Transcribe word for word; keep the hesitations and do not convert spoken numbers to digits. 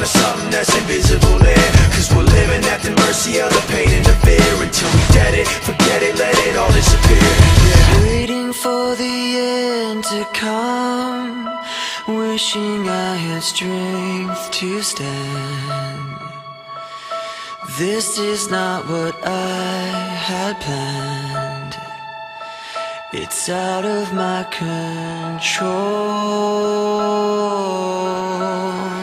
something that's invisible there. Cause we're living at the mercy of the pain and the fear. Until we get it, forget it, let it all disappear. Yeah. Waiting for the end to come, wishing I had strength to stand. This is not what I had planned. It's out of my control.